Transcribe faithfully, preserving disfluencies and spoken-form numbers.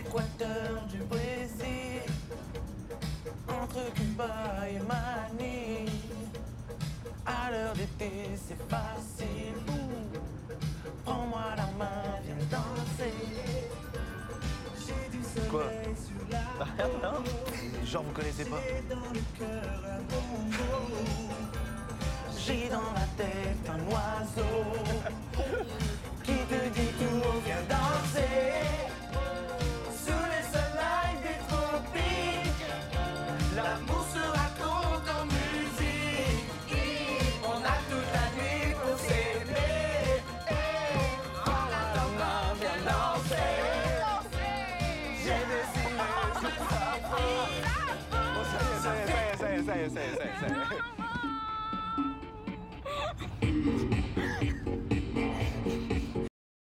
l'équateur du Brésil, entre Cuba et Manille. À l'heure d'été, c'est facile. Ouh. Prends-moi la main, viens danser. J'ai du soleil Quoi sur la Rien, peau. genre vous connaissez pas. J'ai dans le cœur un bonbon. J'ai dans la tête un oiseau qui te dit tout haut, viens danser. Sous les soleils des tropiques, l'amour se raconte en musique. On a toute la nuit pour s'aimer. Prends la main, viens danser. J'ai décidé de Bon, ça y est, ça y est, ça y est, ça y est, ça y est, ça y est, ça y est.